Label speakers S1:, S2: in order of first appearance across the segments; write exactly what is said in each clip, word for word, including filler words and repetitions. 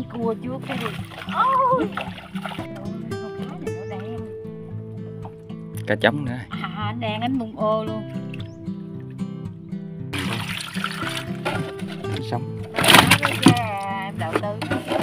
S1: cua trước cái đi. Ôi. Con cá này nó đen.
S2: Cá trống nữa.
S1: À, đen ánh bung ô luôn.
S2: Sống.
S1: Em đầu tư.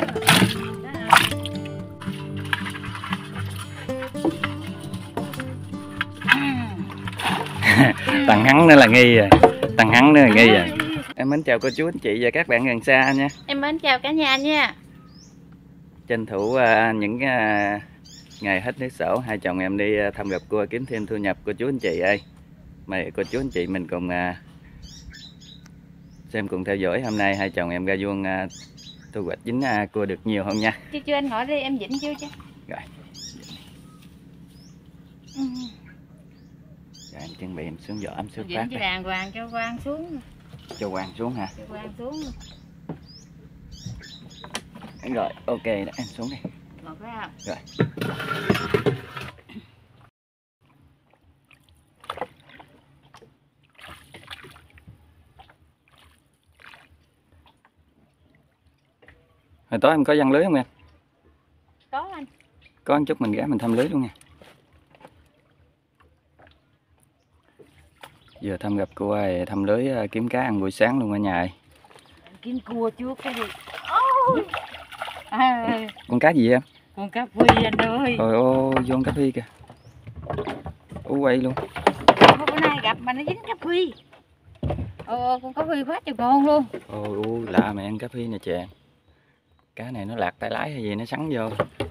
S2: Tầng hắn nữa là nghi rồi. Tầng hắn nữa là nghi rồi. Em mến chào cô chú anh chị và các bạn gần xa nha.
S1: Em mến chào cả nhà nha.
S2: Tranh thủ uh, những uh, ngày hết nước sổ, hai chồng em đi uh, thăm gặp cua kiếm thêm thu nhập cô chú anh chị ơi. Mời cô chú anh chị mình cùng uh, xem cùng theo dõi hôm nay hai chồng em ra vuông uh, thu hoạch dính uh, cua được nhiều không nha.
S1: Chưa chưa anh hỏi đi em dính chưa chứ.
S2: Rồi.
S1: Ừ.
S2: Rồi em chuẩn bị em xuống giỏ em xuất phát.
S1: Dính cho đàng hoàng cho Quang xuống.
S2: Cho Quang xuống hả?
S1: Cho Quang xuống.
S2: Rồi ok đó, em xuống đi.
S1: Một cái không?
S2: Rồi. Hồi tối em có giăng lưới không em?
S1: Có anh.
S2: Có một chút mình ghé mình thăm lưới luôn nha. Vừa thăm gặp cua thăm lưới kiếm cá ăn buổi sáng luôn ở nhà ơi.
S1: Kiếm cua trước cái gì. Ôi. À,
S2: Con cá gì em?
S1: con cá phi anh ơi.
S2: Ôi ô vô con cá phi kìa. Ú quay luôn.
S1: Bữa nay gặp mà nó dính cá phi. Ồ con cá phi quá trời ngon luôn.
S2: Ôi u lạ mẹ ăn cá phi nè chàng. Cá này nó lạc tay lái hay gì nó sắn vô.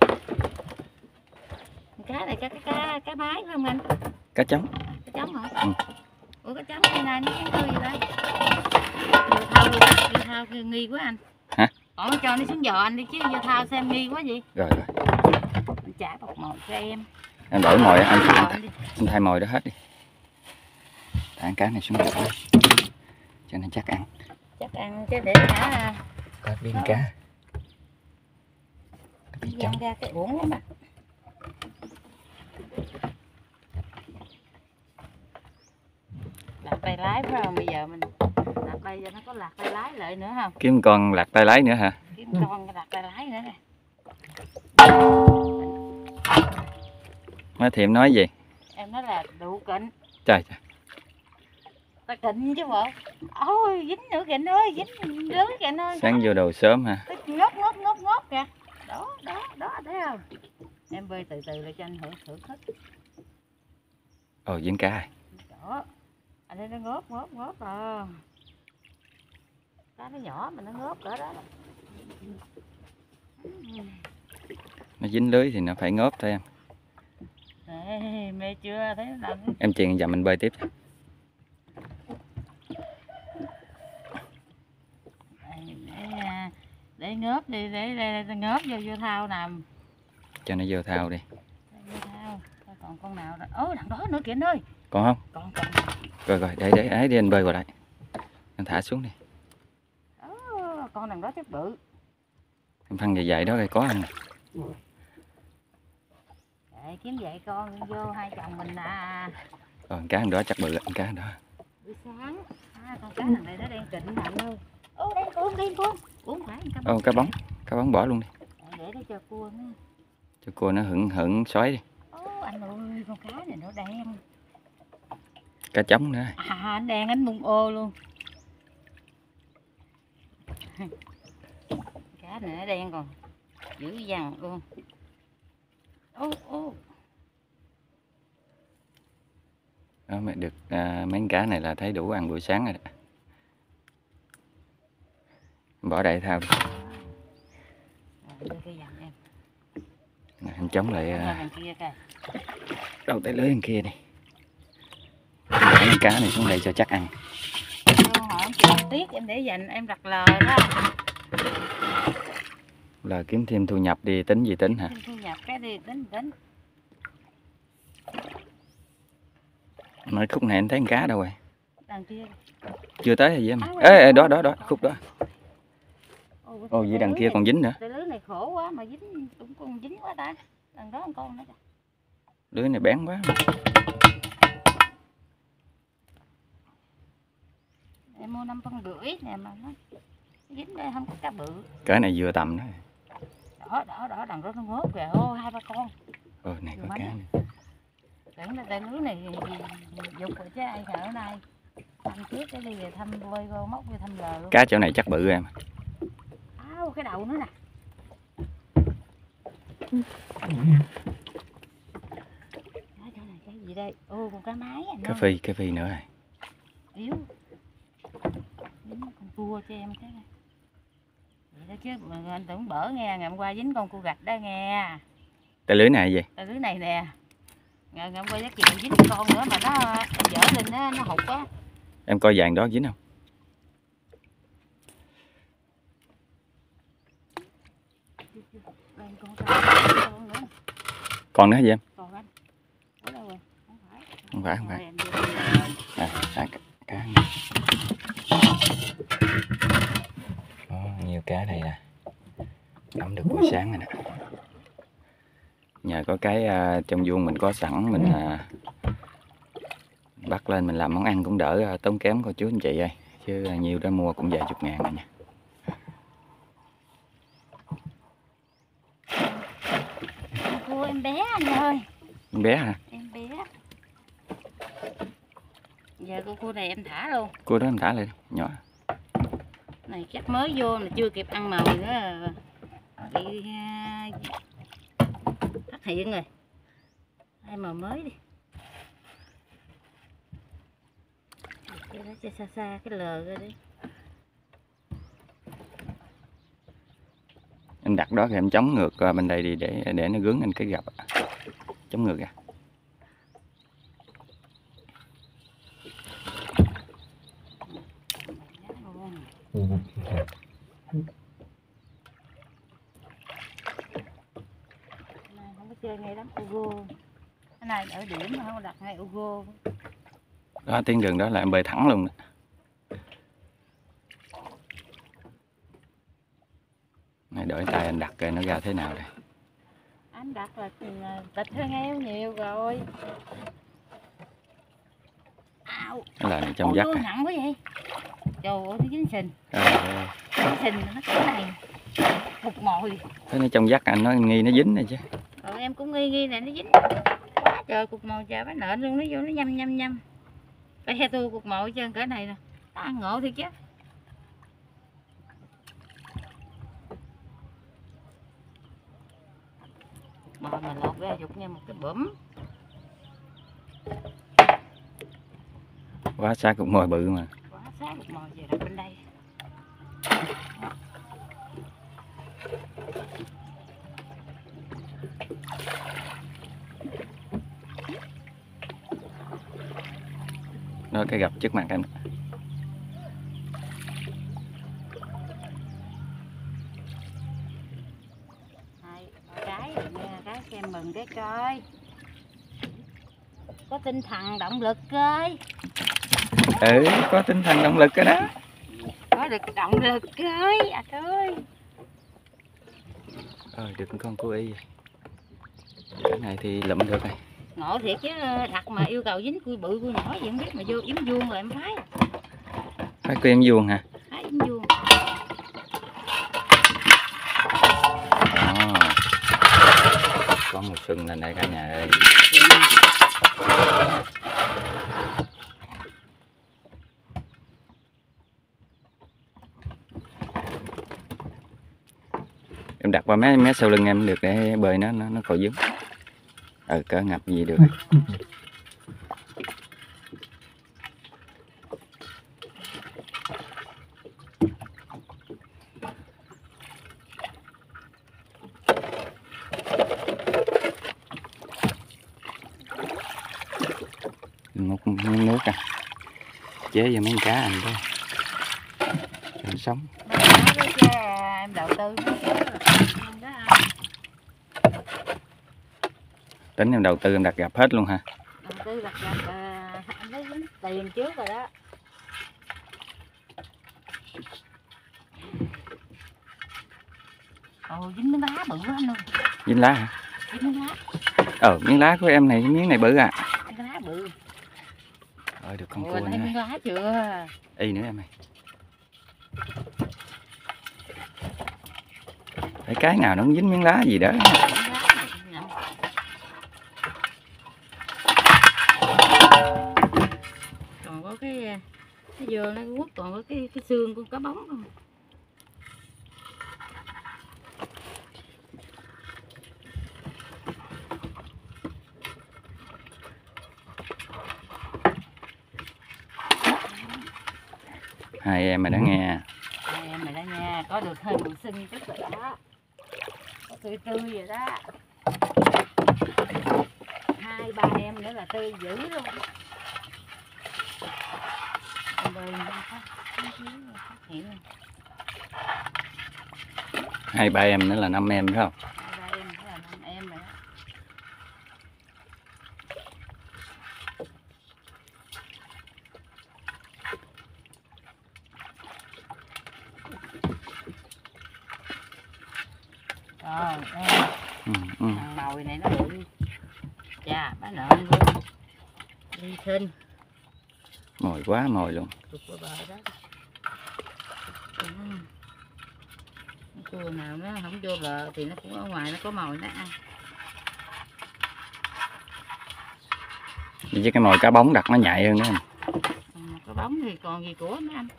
S1: Cá này cá cá cá, cá mái phải không anh?
S2: Cá trống.
S1: Cá trống hả?
S2: Ừ.
S1: Ủa cá trống cái này nó cái tươi gì đây? Vừa thao luôn, vừa thao kia nghi quá anh.
S2: Hả?
S1: Ủa cho nó xuống giò anh đi chứ vừa thao xem nghi quá gì.
S2: Rồi rồi.
S1: Mình trả bọc mồi cho em.
S2: Em đổi mồi anh, anh,
S1: anh,
S2: anh thay mồi đó hết đi. Thả cá này xuống giỏ cho nên chắc ăn.
S1: Chắc ăn chứ để hả?
S2: Có viên cá.
S1: Dăng ra cái uổng lắm ạ. Lạc tay lái phải không? Bây giờ mình lạc đây cho nó có lạc tay lái lại nữa không?
S2: Kiếm con lạc tay lái nữa hả?
S1: Kiếm con lạc tay lái nữa nè.
S2: Má thì em nói gì?
S1: Em nói là đủ kịnh.
S2: Trời trời.
S1: Ta kịnh chứ bộ. Ôi dính nữa kịnh ơi, dính lưới kịnh ơi.
S2: Sáng vô đầu sớm hả?
S1: Ngót ngót ngót ngót kìa. Đó đó đó thấy không? Em bơi từ từ lại cho anh hưởng thưởng hết.
S2: Ồ dính cá rồi.
S1: Đó. Anh thấy nó ngót ngót ngót à. Cá nó nhỏ mà nó ngót cỡ đó.
S2: Nó dính lưới thì nó phải ngóp thôi em.
S1: Ê, mê chưa thấy nó làm.
S2: Em chuyền giờ mình bơi tiếp.
S1: Để, để ngớp đi để, để, để ngớp vô vô thao nằm
S2: Cho nó vô thao đi.
S1: vô thao. Còn con nào đó ố đằng đó nữa kìa anh ơi.
S2: Còn không?
S1: Còn còn.
S2: Rồi rồi để để ấy đi anh bơi vào đây. Em thả xuống đi.
S1: Đó, con đằng đó chắc bự.
S2: Em phân dài dài đó rồi có anh.
S1: Để kiếm vậy con vô hai chồng mình à.
S2: Ờ cá đó chắc bự con cá đó.
S1: Buổi sáng à, con cá thằng này nó đang kịnh nặng luôn. Ô đen con đen con uống phải cá bóng.
S2: Ô cá bóng cá bóng bỏ luôn đi.
S1: Để nó cho cua nữa.
S2: Cho cua nó hửng hửng xoáy đi.
S1: Ô anh ơi con cá này nó đen.
S2: Cá trống nữa.
S1: À đen ánh bung ô luôn. Cá này nó đen còn dữ dằn luôn. Ô ô.
S2: Đó mẹ được à, mấy cá này là thấy đủ ăn buổi sáng rồi đó. Bỏ đại thao đi. Nè, em chống lại à, đầu tay lưới bên kia đi. Để cá này xuống đây cho chắc ăn.
S1: Hỏi tiếc em để dành em đặt lời đó.
S2: Là kiếm thêm thu nhập đi tính gì tính hả?
S1: Thêm thu nhập cái đi tính tính.
S2: Nói khúc này anh thấy con cá đâu rồi?
S1: Đằng kia.
S2: Chưa tới hay gì em? Ê, ê đó đó đó khúc đó. Ồ vậy đằng kia còn dính nữa.
S1: Cái lưới này khổ quá mà dính cũng còn dính quá ta. Đằng đó con nữa.
S2: Lưới này bén quá.
S1: Em mua năm phân rưỡi nè mà nó dính đây không có cá bự.
S2: Cái này vừa tầm đó.
S1: Đỏ đỏ đỏ đằng đó nó ngớp kìa, ô hai ba con.
S2: Ồ này có cá
S1: Mánh.
S2: nè.
S1: Tưởng là tay lưới này dục rồi chứ ai sợ nay. Thăm trước cái đi về thăm bơi vô móc vô thăm lờ luôn.
S2: Cá chỗ này chắc bự em.
S1: Áo cái đầu nữa nè. Đó, chỗ này cái gì đây? Ô con cá mái anh
S2: Cá
S1: ơi.
S2: phi, cá phi nữa rồi.
S1: Yếu. Dính con cua cho em cái này. Vậy đó chứ mà anh tưởng bở nghe, ngày hôm qua dính con cua gạch đó nghe.
S2: Tay lưới này gì?
S1: Tay lưới này nè. Ngày, ngày hôm qua giá kiều dính con nữa mà nó em dở lên nó, nó hụt á.
S2: Em coi vàng đó dính không?
S1: Đây con sao? Con nữa.
S2: Còn nữa hả gì em?
S1: Còn anh. Ở đâu rồi? Không phải.
S2: Không phải, không
S1: Rồi,
S2: phải.
S1: em đưa đi.
S2: À, à cá, cá này. Đó, nhiều cá đây nè. Nắm được buổi sáng rồi nè. Nhờ có cái uh, trong vuông mình có sẵn, mình uh, bắt lên mình làm món ăn cũng đỡ uh, tốn kém cô chú anh chị ơi. Chứ uh, nhiều đó mua cũng vài chục ngàn rồi nha.
S1: Cua em bé anh ơi.
S2: Em bé hả?
S1: Em bé. Giờ con cua này em thả luôn.
S2: Cua đó em thả lại nhỏ.
S1: Này chắc mới vô mà chưa kịp ăn mồi nữa. Bị uh, phát hiện rồi. Hai mồi mới đi. Cái đó cho xa xa cái lờ ra đi.
S2: Em đặt đó thì em chống ngược uh, bên đây đi để để nó gướng lên cái gập. Chống ngược ra.
S1: Không có chơi ngay lắm Ugo. Cái này ở điểm mà không đặt ngay Ugo.
S2: Đó tuyến đường đó là em bơi thẳng luôn đó. Này đổi tay anh đặt coi nó ra thế nào đây.
S1: Anh đặt là thịt hơn heo nhiều rồi. Ào.
S2: Nó là trong
S1: Ôi,
S2: vắt
S1: nó
S2: à.
S1: nặng quá vậy. Trời ơi, nó dính sình.
S2: À,
S1: Dính sình nó cỡ này. Hụt mồi.
S2: thế nó trong vắt anh nói nghi nó dính này chứ.
S1: Rồi em cũng nghi nghi này nó dính. Trời cục mồi trời bánh nện luôn, nó vô nó nhâm nhâm nhâm. Cái xe tôi cục mồi trên cỡ này nè. Ăn ngộ thiệt chứ. Bò mà lột ra dục như một cái bủm.
S2: Quá xa cục mồi bự mà.
S1: Quá sát cục mồi về đặt bên đây.
S2: Đó cái gặp trước mặt anh.
S1: Hai cái nha, cái xem mừng cái coi. Có tinh thần động lực coi.
S2: Ừ, có tinh thần động lực cái đó.
S1: Có được động lực coi à ơi.
S2: Rồi được con cô y. Cái này thì lụm được rồi.
S1: Ngộ thiệt chứ, đặt mà yêu cầu dính cua bự cua nhỏ gì không biết mà vô yếm vuông rồi em phái.
S2: Phải cô em vuông hả?
S1: Phái yếm vuông.
S2: Đó. Có một sừng lên đây cả nhà ơi. Em đặt qua mé mé sau lưng em được để bơi nó nó nó khỏi dướng. Ừ cỡ ngập gì được. Một miếng nước à. Chế vô mấy con cá anh đó. Cho sống.
S1: Em đầu tư.
S2: Tính em đầu tư em đặt gặp hết luôn hả?
S1: Đầu tư đặt gặp à, anh lấy tiền trước rồi đó. Ồ dính miếng lá bự quá anh ơi.
S2: Dính lá hả?
S1: Dính miếng lá.
S2: Ờ miếng lá của em này miếng này bự à.
S1: Miếng lá bự.
S2: Rồi được con
S1: Ồ,
S2: cua
S1: anh
S2: nữa.
S1: thấy miếng lá chưa?
S2: Y nữa em ơi. Thấy cái nào nó cũng dính miếng lá gì đó.
S1: Còn có cái cái dừa nó quất, còn có cái cái xương con cá bóng không.
S2: Hai em mày đã nghe.
S1: Hai em mày đã nghe, có được hơi màu xinh chút rồi đó, có tươi tươi rồi đó. Hai ba em nữa là tươi dữ luôn.
S2: Hai ba em nữa là năm em phải không?
S1: Hai ba em nữa là năm em rồi đó. Rồi, đây.
S2: Ừ, ừ.
S1: Thằng mồi này nó bự. Chà, bá nợn luôn. Đi thinh.
S2: Mồi quá mồi luôn.
S1: Tụt qua bờ đó. Ừ. Cua nào nó không vô bờ thì nó cũng ở ngoài, nó có mồi nó ăn.
S2: Chứ cái mồi cá bóng đặt nó nhạy hơn nữa.
S1: Ừ, có bóng thì còn gì của nó ăn.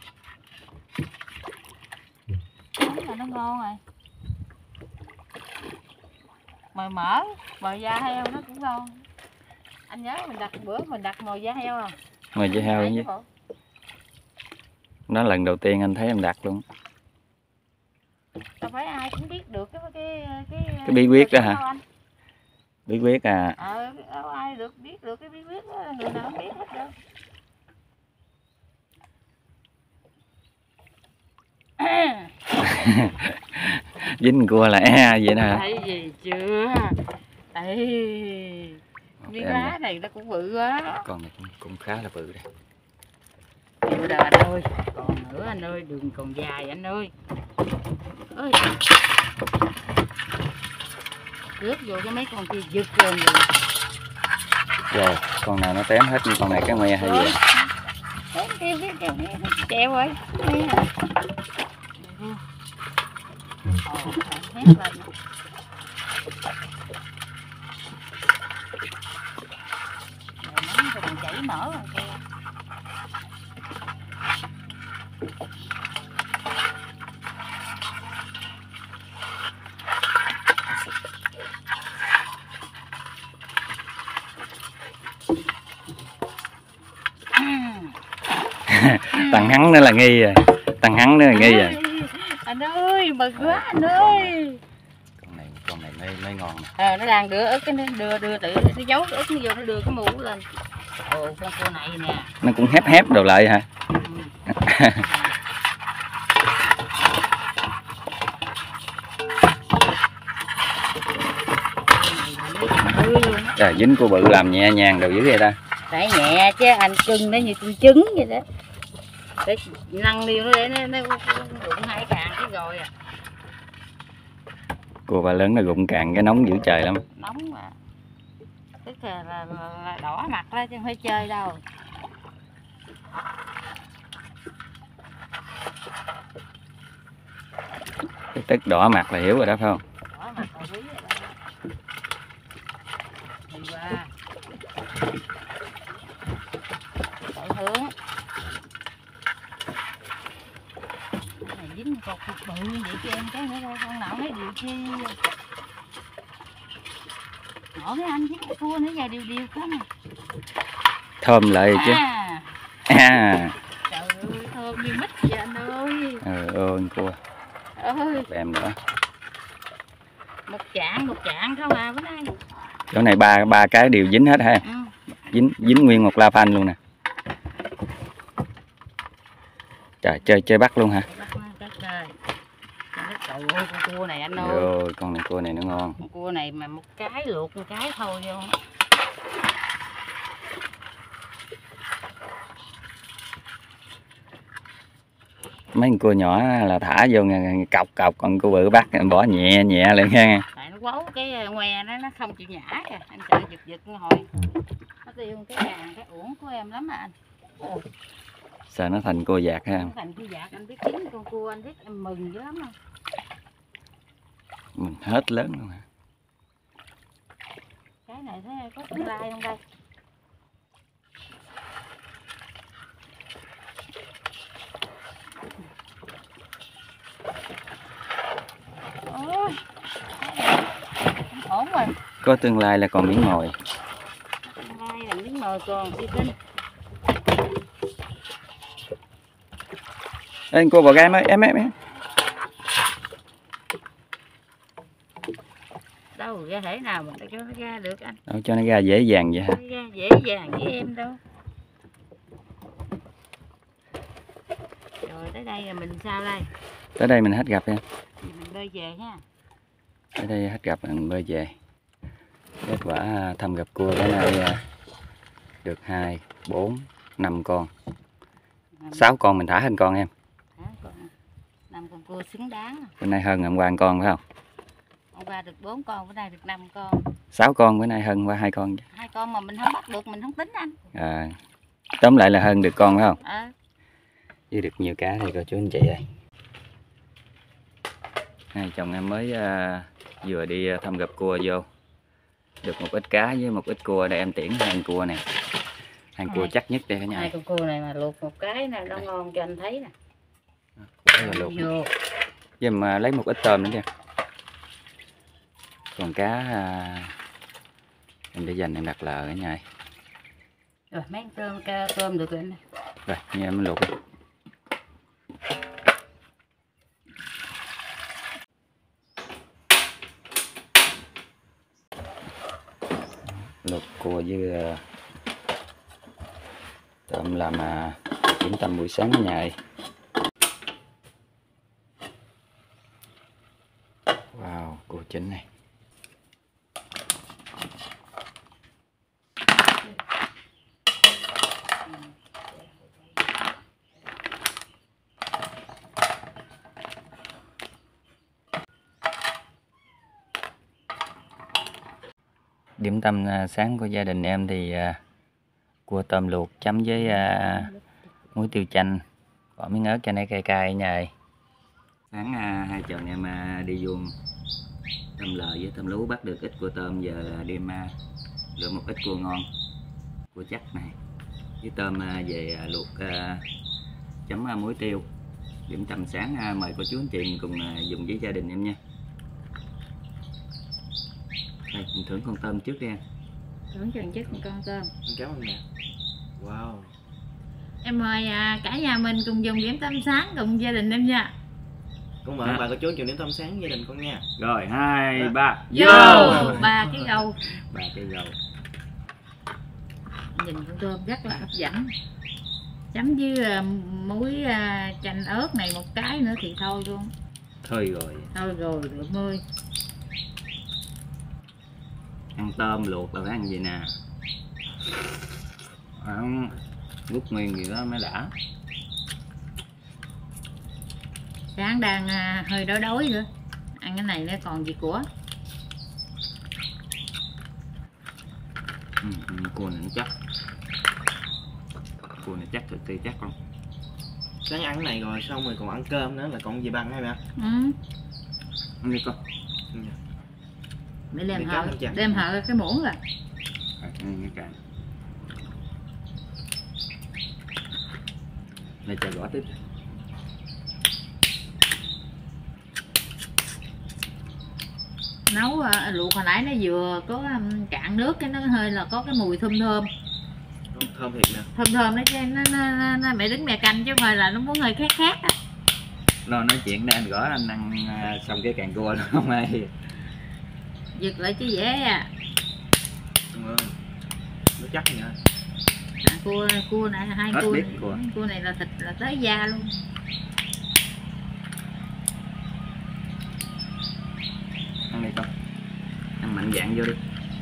S1: Bóng là nó ngon rồi. Mồi mỡ, mồi da heo nó cũng ngon. Anh nhớ mình đặt bữa mình đặt mồi da heo không?
S2: Mồi da heo chứ. Nó lần đầu tiên anh thấy em đặt luôn.
S1: Đâu phải ai cũng biết được cái cái cái
S2: cái bí quyết đó hả? Anh. Bí quyết à?
S1: Ờ, đâu ai được biết được cái bí quyết đó, người nào không biết hết đâu.
S2: Dính cua là e vậy nè.
S1: Thấy gì chưa? Đây, miếng lá này nó cũng bự quá.
S2: Con này cũng, cũng khá là bự đây.
S1: Bự rồi anh ơi, còn nữa anh ơi, đường còn dài anh ơi. Ơi. Rớt vô cái mấy con kia giật lên rồi.
S2: Rồi, con nào nó tém hết như con này cái me hay gì?
S1: Tém kêu cái kêu treo ơi. Ồ, hét lên. Rồi nóng rồi chảy mỡ rồi kìa.
S2: Thằng hắn nữa là nghi rồi. Thằng hắn nữa là nghi rồi.
S1: Anh ơi, mừng quá anh ơi.
S2: Con này con này mới mới ngon nè.
S1: Ờ, nó đang đưa ớt cái nó đưa đưa tự nó giấu cái ớt nó vô, nó đưa cái mũ lên. Ồ, con cua này nè.
S2: Nó cũng hép hép đồ lại hả?
S1: Ừ.
S2: Trời, dính cua bự làm nhẹ nhàng đồ dữ vậy ta.
S1: Phải nhẹ chứ anh cưng nó như con trứng vậy đó. Để nâng liêu nó để nó nó đụng hai càng cái rồi à.
S2: Cua ba lớn nó rụng càng cái nóng dữ trời lắm.
S1: Nóng mà. Tức là, là, là, là đỏ mặt đó chứ không phải chơi đâu.
S2: Cái tức đỏ mặt là hiểu rồi đó phải không?
S1: Đỏ mặt là quý rồi đó. Đi qua. Đổi hướng. Cái này dính cột cục bự vậy cho em cái nữa thôi, con nào thấy điều chi. Ngộ mấy anh dính cua nữa giờ đều đều không.
S2: Thơm lại chứ.
S1: À.
S2: À.
S1: Trời ơi, thơm như mít vậy anh ơi.
S2: Ờ ơi cua.
S1: Ơi.
S2: Em nữa.
S1: Một chạng, một chạng không à bữa nay.
S2: Chỗ này ba ba cái đều dính hết ha.
S1: Ừ.
S2: Dính dính nguyên một la phanh luôn nè. Trời, chơi chơi bắt luôn hả?
S1: Bắt chơi. Trời ơi, con cua này anh ơi.
S2: Rồi, con này cua này nó ngon.
S1: Con cua này mà một cái luộc một cái thôi vô.
S2: Mấy con cua nhỏ là thả vô cọc cọc, còn cua bự bắt bỏ nhẹ nhẹ lên nha.
S1: Tại nó quấu cái ngoe nó nó không chịu nhả kìa, anh sợ giật giật hồi. Nó tiêu cái càng cái uổng của em lắm mà anh. Ồ.
S2: Sao nó thành cua dạt ha?
S1: Nó thành cua dạt, anh biết kiếm con cua anh biết em mừng dữ lắm không?
S2: mình hết lớn luôn hả?
S1: Cái này thấy có tương lai không đây? Ôi, ổn rồi.
S2: Có tương lai là còn miếng mồi.
S1: Tương lai là miếng mồi còn đi kinh.
S2: Ê, cô bò gai mới em em em.
S1: Đâu ra thể nào mà cho nó ra được anh?
S2: Đâu cho nó ra dễ dàng vậy hả?
S1: Nó ra dễ dàng với em đâu. Rồi tới đây là mình sao đây?
S2: Tới đây mình hết gặp em.
S1: Thì mình bơi về ha.
S2: Tới đây hết gặp mình bơi về. Kết quả thăm gặp cua cái này được hai, bốn, năm con. sáu con mình thả hơn con em.
S1: năm con cua xứng đáng.
S2: Bữa nay hơn hôm qua một con phải không?
S1: Hôm qua được bốn con, bữa nay được năm con.
S2: sáu con bữa nay hơn qua hai con.
S1: Hai con mà mình không bắt được mình không tính anh. À,
S2: tóm lại là hơn được con phải không?
S1: À.
S2: Với được nhiều cá thì cô chú anh chị ơi. Hai chồng em mới uh, vừa đi thăm gặp cua vô. Được một ít cá với một ít cua, để em tiễn hai cua này. Hai cua chắc nhất đây cả nhà.
S1: Hai con cua này mà luộc một cái nè, nó ngon cho anh thấy nè.
S2: Luộc.
S1: Vô.
S2: Với mà lấy một ít tôm nữa nha. Còn cá à, em để dành em đặt lờ cả nhà.
S1: Rồi mấy tôm ca tôm được rồi anh.
S2: Rồi nha em luộc. Luộc cua với uh, tôm làm uh, điểm tâm buổi sáng cả nhà ơi. Wow, cua chín này. Điểm tâm sáng của gia đình em thì uh, cua tôm luộc chấm với uh, muối tiêu chanh, bỏ miếng ớt cho nó cay cay nha ơi. Sáng uh, hai chồng em uh, đi vuông tôm lờ với tôm lú, bắt được ít cua tôm, giờ đem uh, lựa một ít cua ngon, cua chắc này với tôm uh, về uh, luộc uh, chấm uh, muối tiêu. Điểm tâm sáng uh, mời cô chú anh chị cùng uh, dùng với gia đình em nha. Đây, mình thưởng con tôm trước đi em.
S1: Thưởng cho chất một con tôm.
S3: Cảm ơn mẹ. Wow.
S1: Em mời à, cả nhà mình cùng dùng điểm tâm sáng cùng gia đình em nha.
S3: Con mời bà cô chú dùng điểm tâm sáng gia đình con nha.
S2: Rồi hai ba
S1: vô ba cái gầu.
S2: Ba cái gầu.
S1: Nhìn con tôm rất là hấp dẫn. Chấm với uh, muối uh, chanh ớt này một cái nữa thì thôi luôn.
S2: Thôi rồi.
S1: Thôi rồi được mươi.
S2: Ăn tôm luộc là phải ăn gì nè, ăn rút nguyên gì đó mới đã.
S1: Sáng đang à, hơi đói đói nữa, ăn cái này nó còn gì của.
S2: Ừ, cua này nó chắc, cua này chắc thực sự chắc không.
S3: Sáng ăn cái này rồi xong rồi còn ăn cơm nữa là còn gì bằng hay mẹ?
S1: Ừ.
S2: Ăn đi con.
S3: Ừ.
S1: Để đem hở, đem hở cái muỗng rồi.
S2: À, cái càng. Đây chờ gõ tiếp.
S1: Nấu uh, luộc hồi nãy nó vừa có um, cạn nước, cái nó hơi là có cái mùi thơm thơm.
S3: Thơm thiệt nè.
S1: Thơm thơm nó, nó, nó, nó mẹ đứng mẹ canh chứ không phải là nó muốn hơi khét khét á.
S2: Lo nói chuyện để anh gõ anh ăn uh, xong cái càng cua nó không ai.
S1: Giật lại chứ dễ à.
S3: Đúng rồi. Nó chắc nha.
S1: À, cua cua này hai
S2: Hết
S1: cua này,
S2: cua.
S1: cua này là thịt là tới da luôn.
S2: Ăn đi con, ăn mạnh dạn vô đi.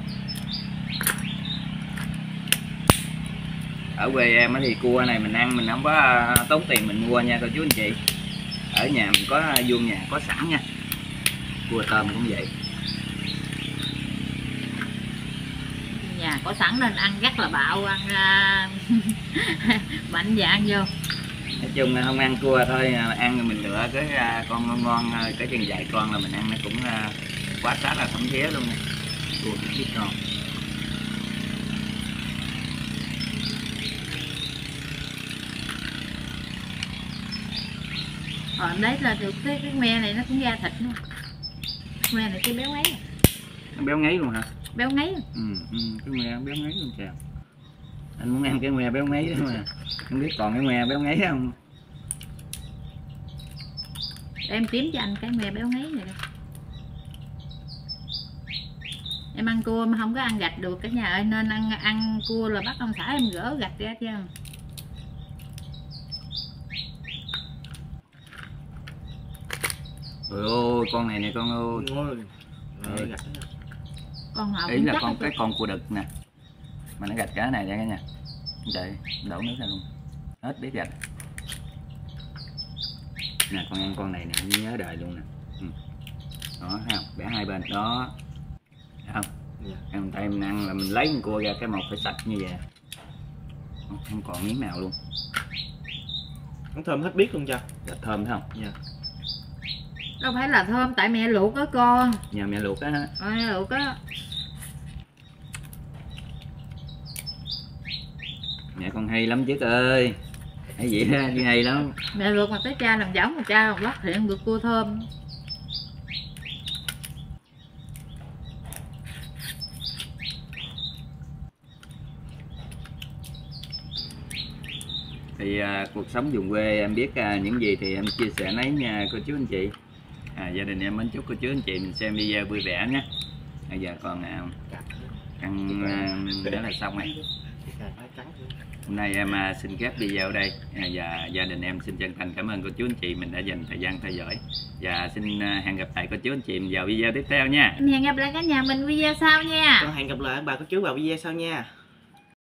S2: Ở quê em thì cua này mình ăn mình không có tốn tiền mình mua nha cô chú anh chị. Ở nhà mình có vuông nhà có sẵn nha. Cua tôm cũng vậy.
S1: Nhà có sẵn nên ăn rất là bạo, ăn uh, mạnh dạn vô.
S2: Nói chung là không ăn cua thôi, ăn thì mình lựa cái con ngon ngon, cái chân dài con là mình ăn nó cũng quá sát là thấm thía luôn nè. Cua cũng biết ngon.
S1: Ờ, đấy là được cái cái me này nó cũng da thịt luôn. Me này cái béo ngấy.
S2: Nó béo ngấy luôn hả?
S1: Béo ngấy.
S2: Ừ, ừ, cái me béo ngấy luôn kìa. Anh muốn ăn cái me béo ngấy đó mà. Không biết còn cái me béo ngấy không?
S1: Em kiếm cho anh cái me béo ngấy này đây. Em ăn cua mà không có ăn gạch được cả nhà ơi, nên ăn ăn cua là bắt ông xã em gỡ gạch ra chứ.
S2: Trời ơi, con này nè con ơi.
S3: Ôi, rồi, gạch đó.
S1: Con nào
S2: Ý
S1: cũng
S2: là
S1: chắc
S2: con
S1: hết
S2: cái
S1: trơn.
S2: con cua đực nè. Mà nó gạch cá này ra cả nhà. Đợi, đổ nước ra luôn. Hết biết gạch. Nè con ăn con này nè, nhớ đời luôn nè. Ừ. Đó thấy không? Bẻ hai bên đó. Thấy không?
S3: Dạ.
S2: Em tay mình ăn là mình lấy con cua ra cái một phải sạch như vậy. Không còn miếng nào luôn.
S3: Nó thơm hết biết luôn cho.
S2: Dạ thơm thấy không?
S3: Dạ.
S1: Đâu phải là thơm, tại mẹ luộc đó con.
S2: Nhà mẹ luộc á hả?
S1: Mẹ luộc á.
S2: Mẹ con hay lắm chứ ơi. Hay vậy ha, chứ hay lắm.
S1: Mẹ luộc mà tới cha làm giống mà cha làm lót hiện được cua thơm.
S2: Thì à, cuộc sống vùng quê em biết à, những gì thì em chia sẻ nấy nha cô chú anh chị. À, gia đình em mến chúc cô chú anh chị mình xem video vui vẻ nhé. Bây giờ còn à, ăn à, đó là xong rồi. Hôm nay em à, xin khép video ở đây à, và gia đình em xin chân thành cảm ơn cô chú anh chị mình đã dành thời gian theo dõi và xin à, hẹn gặp lại cô chú anh chị vào video tiếp theo nha.
S1: Anh hẹn gặp lại cả nhà mình video sau nha.
S3: Con hẹn gặp lại bà cô chú vào video sau nha.